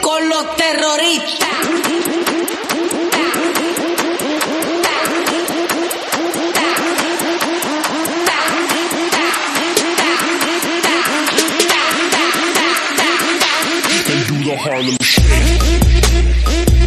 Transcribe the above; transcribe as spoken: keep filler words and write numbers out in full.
con los terroristas. And do the Harlem Shake.